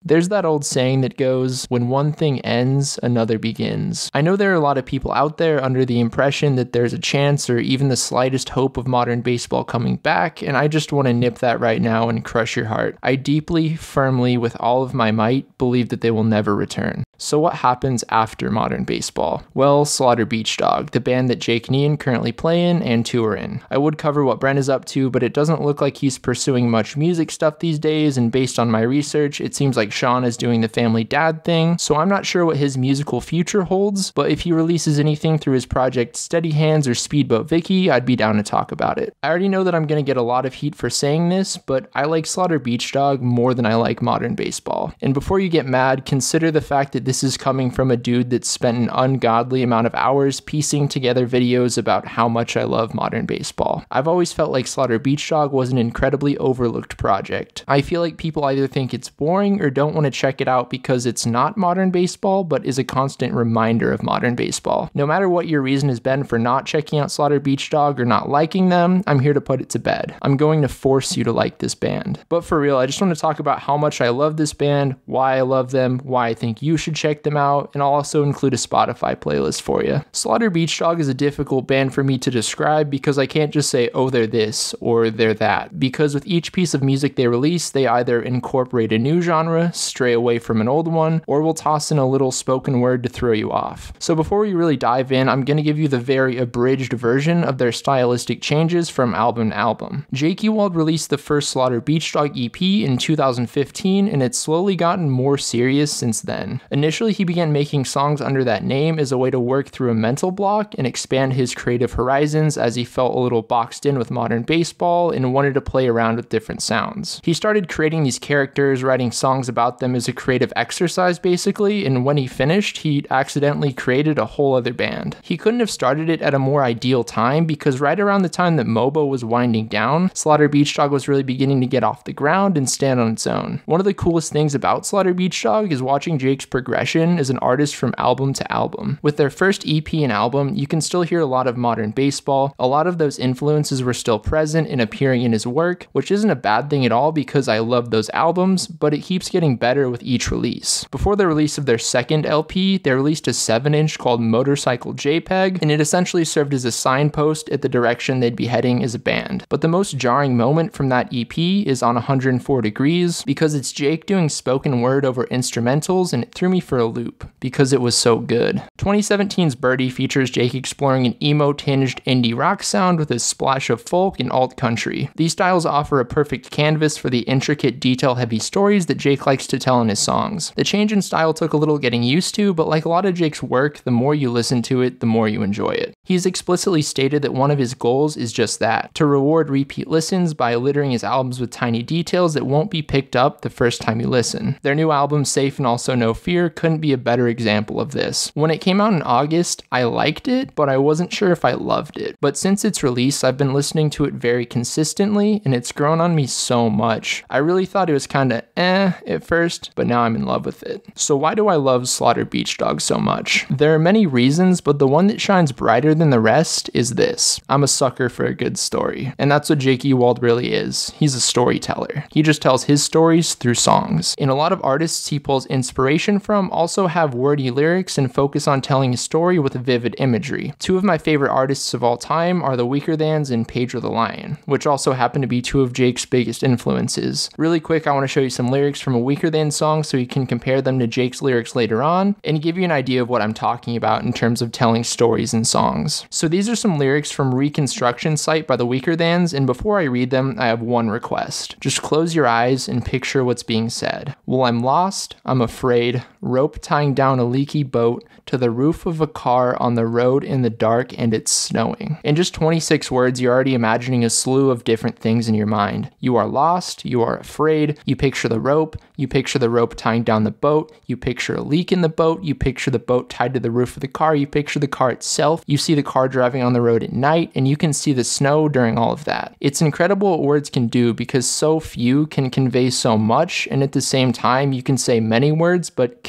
There's that old saying that goes, when one thing ends, another begins. I know there are a lot of people out there under the impression that there's a chance or even the slightest hope of modern baseball coming back, and I just want to nip that right now and crush your heart. I deeply, firmly, with all of my might, believe that they will never return. So what happens after modern baseball? Well, Slaughter Beach Dog, the band that Jake Nean currently play in and tour in. I would cover what Brent is up to, but it doesn't look like he's pursuing much music stuff these days, and based on my research, it seems like Sean is doing the family dad thing, so I'm not sure what his musical future holds, but if he releases anything through his project Steady Hands or Speedboat Vicky, I'd be down to talk about it. I already know that I'm going to get a lot of heat for saying this, but I like Slaughter Beach Dog more than I like modern baseball. And before you get mad, consider the fact that this is coming from a dude that spent an ungodly amount of hours piecing together videos about how much I love modern baseball. I've always felt like Slaughter Beach Dog was an incredibly overlooked project. I feel like people either think it's boring or don't want to check it out because it's not modern baseball, but is a constant reminder of modern baseball. No matter what your reason has been for not checking out Slaughter Beach Dog or not liking them, I'm here to put it to bed. I'm going to force you to like this band. But for real, I just want to talk about how much I love this band, why I love them, why I think you should check them out, and I'll also include a Spotify playlist for you. Slaughter Beach Dog is a difficult band for me to describe because I can't just say, oh, they're this or they're that, because with each piece of music they release, they either incorporate a new genre, stray away from an old one, or will toss in a little spoken word to throw you off. So before we really dive in, I'm going to give you the very abridged version of their stylistic changes from album to album. Jake Ewald released the first Slaughter Beach Dog EP in 2015, and it's slowly gotten more serious since then. Initially, he began making songs under that name as a way to work through a mental block and expand his creative horizons as he felt a little boxed in with modern baseball and wanted to play around with different sounds. He started creating these characters, writing songs about them as a creative exercise basically, and when he finished, he accidentally created a whole other band. He couldn't have started it at a more ideal time because right around the time that MOBA was winding down, Slaughter Beach Dog was really beginning to get off the ground and stand on its own. One of the coolest things about Slaughter Beach Dog is watching Jake's progression as an artist from album to album. With their first EP and album, you can still hear a lot of modern baseball. A lot of those influences were still present and appearing in his work, which isn't a bad thing at all because I love those albums, but it keeps getting better with each release. Before the release of their second LP, they released a 7-inch called Motorcycle JPEG, and it essentially served as a signpost at the direction they'd be heading as a band. But the most jarring moment from that EP is on 104 Degrees, because it's Jake doing spoken word over instrumentals, and it threw me for a loop, because it was so good. 2017's Birdie features Jake exploring an emo-tinged indie rock sound with a splash of folk and alt country. These styles offer a perfect canvas for the intricate, detail-heavy stories that Jake likes to tell in his songs. The change in style took a little getting used to, but like a lot of Jake's work, the more you listen to it, the more you enjoy it. He's explicitly stated that one of his goals is just that, to reward repeat listens by littering his albums with tiny details that won't be picked up the first time you listen. Their new album, Safe and Also No Fear, couldn't be a better example of this. When it came out in August, I liked it, but I wasn't sure if I loved it. But since its release, I've been listening to it very consistently, and it's grown on me so much. I really thought it was kinda at first, but now I'm in love with it. So why do I love Slaughter Beach Dog so much? There are many reasons, but the one that shines brighter than the rest is this. I'm a sucker for a good story. And that's what Jake Ewald really is. He's a storyteller. He just tells his stories through songs. And a lot of artists he pulls inspiration from also have wordy lyrics and focus on telling a story with vivid imagery. Two of my favorite artists of all time are the Weaker Thans and Pedro the Lion, which also happen to be two of Jake's biggest influences. Really quick, I want to show you some lyrics from a Weaker Than song so you can compare them to Jake's lyrics later on and give you an idea of what I'm talking about in terms of telling stories in songs. So these are some lyrics from Reconstruction Site by the Weaker Thans, and before I read them, I have one request. Just close your eyes and picture what's being said. Well, I'm lost, I'm afraid, rope tying down a leaky boat to the roof of a car on the road in the dark and it's snowing. In just 26 words, you're already imagining a slew of different things in your mind. You are lost, you are afraid, you picture the rope tying down the boat, you picture a leak in the boat, you picture the boat tied to the roof of the car, you picture the car itself, you see the car driving on the road at night, and you can see the snow during all of that. It's incredible what words can do because so few can convey so much, and at the same time, you can say many words but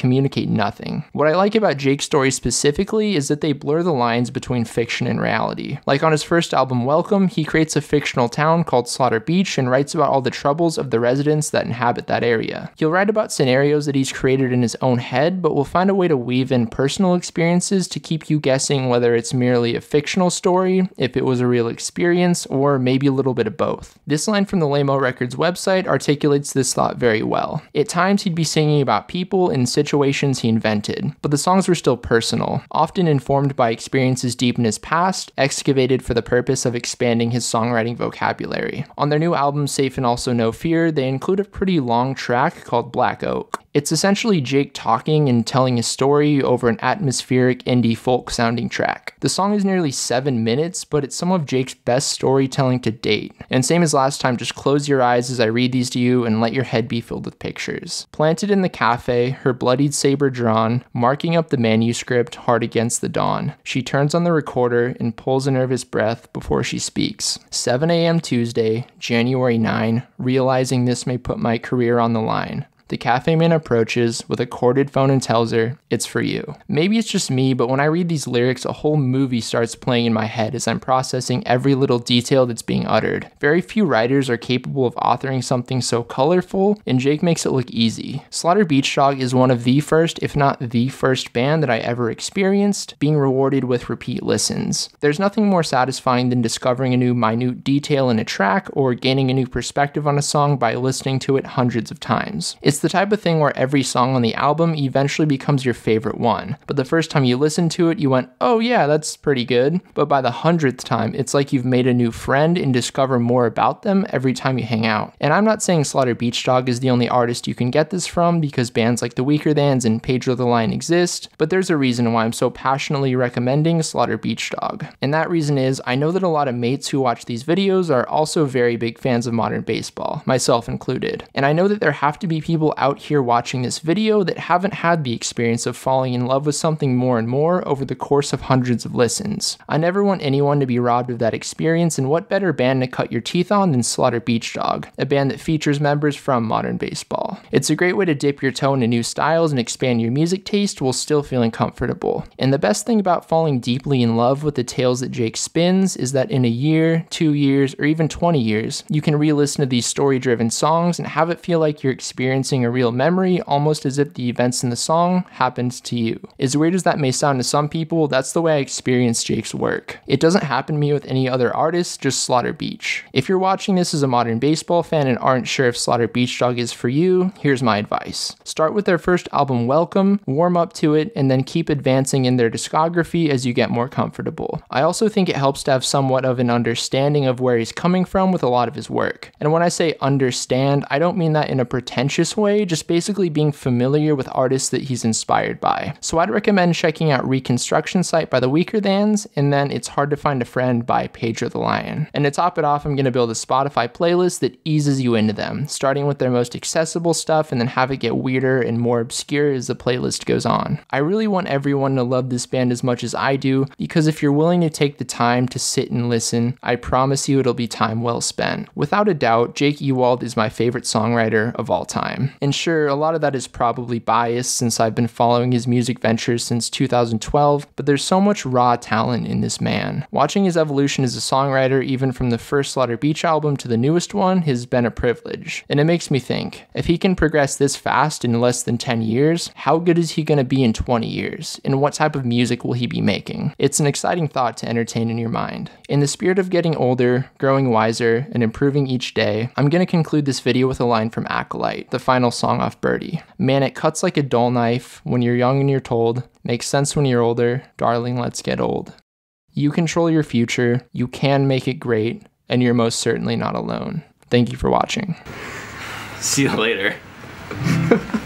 communicate nothing. What I like about Jake's stories specifically is that they blur the lines between fiction and reality. Like on his first album, Welcome, he creates a fictional town called Slaughter Beach and writes about all the troubles of the residents that inhabit that area. He'll write about scenarios that he's created in his own head, but will find a way to weave in personal experiences to keep you guessing whether it's merely a fictional story, if it was a real experience, or maybe a little bit of both. This line from the Lamo Records website articulates this thought very well. At times he'd be singing about people and situations he invented, but the songs were still personal, often informed by experiences deep in his past, excavated for the purpose of expanding his songwriting vocabulary. On their new album, Safe and Also No Fear, they include a pretty long track called Black Oak. It's essentially Jake talking and telling his story over an atmospheric indie folk sounding track. The song is nearly 7 minutes, but it's some of Jake's best storytelling to date. And same as last time, just close your eyes as I read these to you and let your head be filled with pictures. Planted in the cafe, her bloodied saber drawn, marking up the manuscript hard against the dawn. She turns on the recorder and pulls a nervous breath before she speaks. 7 a.m. Tuesday, January 9, realizing this may put my career on the line. The cafe man approaches with a corded phone and tells her, "It's for you." Maybe it's just me, but when I read these lyrics, a whole movie starts playing in my head as I'm processing every little detail that's being uttered. Very few writers are capable of authoring something so colorful, and Jake makes it look easy. Slaughter Beach Dog is one of the first, if not the first band that I ever experienced, being rewarded with repeat listens. There's nothing more satisfying than discovering a new minute detail in a track or gaining a new perspective on a song by listening to it hundreds of times. It's the type of thing where every song on the album eventually becomes your favorite one, but the first time you listened to it, you went, "Oh yeah, that's pretty good," but by the 100th time, it's like you've made a new friend and discover more about them every time you hang out. And I'm not saying Slaughter Beach Dog is the only artist you can get this from, because bands like The Weaker Thans and Pedro the Lion exist, but there's a reason why I'm so passionately recommending Slaughter Beach Dog. And that reason is, I know that a lot of mates who watch these videos are also very big fans of modern baseball, myself included. And I know that there have to be people out here watching this video that haven't had the experience of falling in love with something more and more over the course of hundreds of listens. I never want anyone to be robbed of that experience, and what better band to cut your teeth on than Slaughter Beach Dog, a band that features members from modern baseball. It's a great way to dip your toe into new styles and expand your music taste while still feeling comfortable. And the best thing about falling deeply in love with the tales that Jake spins is that in a year, 2 years, or even 20 years, you can re-listen to these story-driven songs and have it feel like you're experiencing a real memory, almost as if the events in the song happened to you. As weird as that may sound to some people, that's the way I experience Jake's work. It doesn't happen to me with any other artist, just Slaughter Beach. If you're watching this as a modern baseball fan and aren't sure if Slaughter Beach Dog is for you, here's my advice. Start with their first album, Welcome, warm up to it, and then keep advancing in their discography as you get more comfortable. I also think it helps to have somewhat of an understanding of where he's coming from with a lot of his work. And when I say understand, I don't mean that in a pretentious way, just basically being familiar with artists that he's inspired by. So I'd recommend checking out Reconstruction Site by The Weaker Thans, and then It's Hard to Find a Friend by Pedro the Lion. And to top it off, I'm going to build a Spotify playlist that eases you into them, starting with their most accessible stuff and then have it get weirder and more obscure as the playlist goes on. I really want everyone to love this band as much as I do, because if you're willing to take the time to sit and listen, I promise you it'll be time well spent. Without a doubt, Jake Ewald is my favorite songwriter of all time. And sure, a lot of that is probably biased since I've been following his music ventures since 2012, but there's so much raw talent in this man. Watching his evolution as a songwriter, even from the first Slaughter Beach album to the newest one, has been a privilege. And it makes me think, if he can progress this fast in less than 10 years, how good is he going to be in 20 years? And what type of music will he be making? It's an exciting thought to entertain in your mind. In the spirit of getting older, growing wiser, and improving each day, I'm going to conclude this video with a line from Acolyte, the final song off Birdie. "Man, it cuts like a dull knife when you're young and you're told. Makes sense when you're older. Darling, let's get old. You control your future. You can make it great. And you're most certainly not alone." Thank you for watching. See you later.